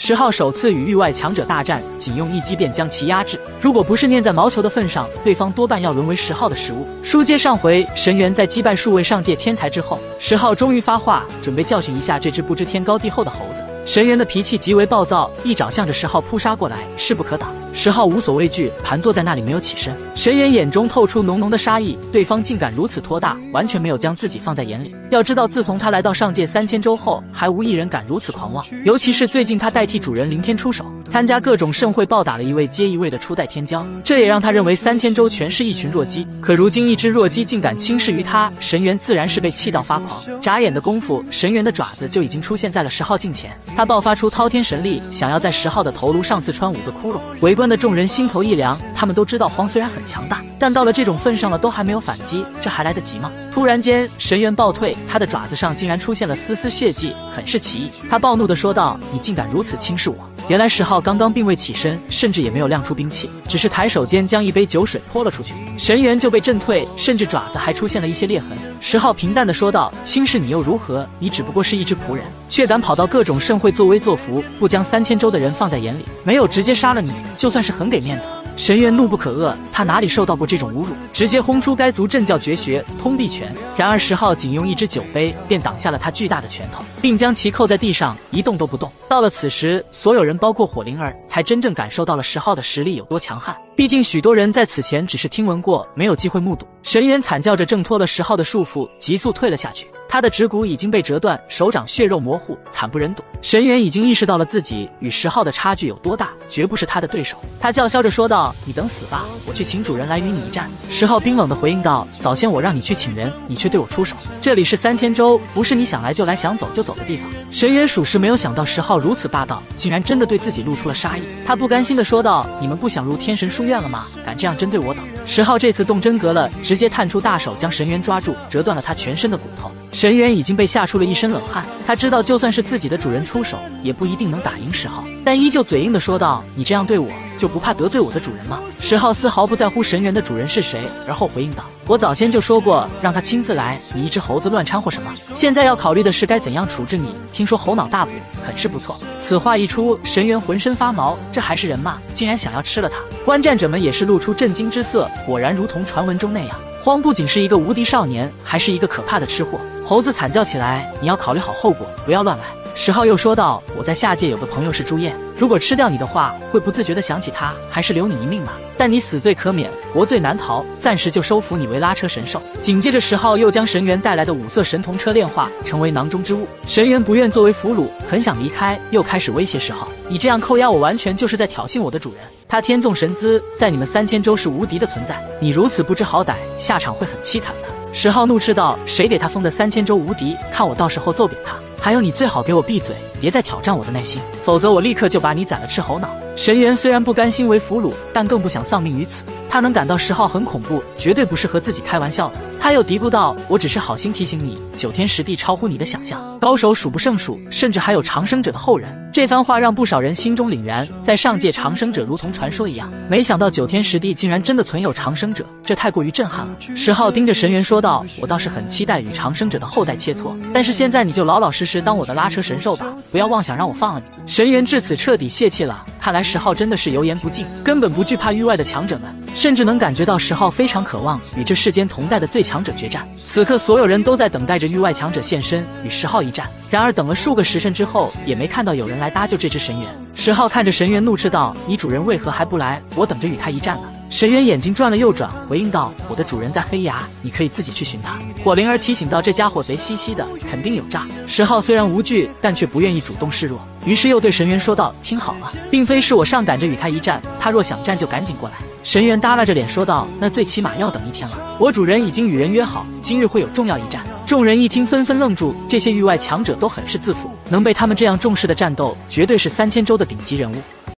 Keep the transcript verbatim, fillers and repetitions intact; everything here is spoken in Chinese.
石浩首次与域外强者大战，仅用一击便将其压制。如果不是念在毛球的份上，对方多半要沦为石浩的食物。书接上回，神元在击败数位上界天才之后，石浩终于发话，准备教训一下这只不知天高地厚的猴子。神元的脾气极为暴躁，一掌向着石浩扑杀过来，势不可挡。石浩无所畏惧，盘坐在那里没有起身。神元眼中透出浓浓的杀意，对方竟敢如此托大，完全没有将自己放在眼里。要知道，自从他来到上界三千州后，还无一人敢如此狂妄。尤其是最近他代替主人凌天出手，参加各种盛会，暴打了一位接一位的初代天骄，这也让他认为三千州全是一群弱鸡。可如今一只弱鸡竟敢轻视于他，神元自然是被气到发狂。眨眼的功夫，神元的爪子就已经出现在了石浩近前，他爆发出滔天神力，想要在石浩的头颅上刺穿五个窟窿。围观的众人心头一凉，他们都知道黄虽然很强大，但到了这种份上了都还没有反击，这还来得及吗？突然间，神元暴退，他的爪子上竟然出现了丝丝血迹，很是奇异。他暴怒地说道：“你竟敢如此轻视我！”原来石浩刚刚并未起身，甚至也没有亮出兵器，只是抬手间将一杯酒水泼了出去，神元就被震退，甚至爪子还出现了一些裂痕。石浩平淡地说道：“轻视你又如何？你只不过是一只仆人，却敢跑到各种盛会作威作福，不将三千州的人放在眼里，没有直接杀了你，就算是很给面子了。”神元怒不可遏，他哪里受到过这种侮辱，直接轰出该族阵教绝学通臂拳。然而石浩仅用一只酒杯便挡下了他巨大的拳头，并将其扣在地上，一动都不动。到了此时，所有人包括火灵儿才真正感受到了石浩的实力有多强悍。毕竟许多人在此前只是听闻过，没有机会目睹。神元惨叫着挣脱了石浩的束缚，急速退了下去。他的指骨已经被折断，手掌血肉模糊，惨不忍睹。神元已经意识到了自己与石浩的差距有多大，绝不是他的对手。他叫嚣着说道：“你等死吧，我去请主人来与你一战。”石浩冰冷地回应道：“早先我让你去请人，你却对我出手。这里是三千州，不是你想来就来想走就走的地方。”神元属实没有想到石浩如此霸道，竟然真的对自己露出了杀意。他不甘心地说道：“你们不想入天神书院了吗？敢这样针对我等！”石浩这次动真格了，直接探出大手将神元抓住，折断了他全身的骨头。神元已经被吓出了一身冷汗，他知道就算是自己的主人出手，也不一定能打赢石浩，但依旧嘴硬地说道：“你这样对我，就不怕得罪我的主人吗？”石浩丝毫不在乎神元的主人是谁，而后回应道：“我早先就说过，让他亲自来，你一只猴子乱掺和什么？现在要考虑的是该怎样处置你。听说猴脑大补，很是不错。”此话一出，神元浑身发毛，这还是人吗？竟然想要吃了他！观战者们也是露出震惊之色，果然如同传闻中那样，荒不仅是一个无敌少年，还是一个可怕的吃货。猴子惨叫起来：“你要考虑好后果，不要乱来。”石浩又说道：“我在下界有个朋友是朱燕，如果吃掉你的话，会不自觉地想起他，还是留你一命吧。但你死罪可免，活罪难逃，暂时就收服你为拉车神兽。”紧接着石浩又将神元带来的五色神童车炼化，成为囊中之物。神元不愿作为俘虏，很想离开，又开始威胁石浩：“你这样扣押我，完全就是在挑衅我的主人。他天纵神姿，在你们三千州是无敌的存在，你如此不知好歹，下场会很凄惨的。”石浩怒斥道：“谁给他封的三千州无敌？看我到时候揍扁他！还有你最好给我闭嘴，别再挑战我的耐心，否则我立刻就把你宰了吃猴脑。”神元虽然不甘心为俘虏，但更不想丧命于此。他能感到石浩很恐怖，绝对不是和自己开玩笑的。他又嘀咕道：“我只是好心提醒你，九天十地超乎你的想象，高手数不胜数，甚至还有长生者的后人。”这番话让不少人心中凛然，在上界长生者如同传说一样，没想到九天十地竟然真的存有长生者，这太过于震撼了。石浩盯着神元说道：“我倒是很期待与长生者的后代切磋，但是现在你就老老实实当我的拉车神兽吧，不要妄想让我放了你。”神元至此彻底泄气了，看来石浩真的是油盐不进，根本不惧怕域外的强者们，甚至能感觉到石浩非常渴望与这世间同代的最强者决战。此刻所有人都在等待着域外强者现身与石浩一战，然而等了数个时辰之后，也没看到有人来搭救这只神元。石浩看着神元怒斥道：“你主人为何还不来？我等着与他一战呢。”神元眼睛转了又转，回应道：“我的主人在黑崖，你可以自己去寻他。”火灵儿提醒到：“这家伙贼兮兮的，肯定有诈。”石浩虽然无惧，但却不愿意主动示弱，于是又对神元说道：“听好了，并非是我上赶着与他一战，他若想战就赶紧过来。”神元耷拉着脸说道：“那最起码要等一天了，我主人已经与人约好，今日会有重要一战。”众人一听纷纷愣住，这些域外强者都很是自负，能被他们这样重视的战斗，绝对是三千州的顶级人物。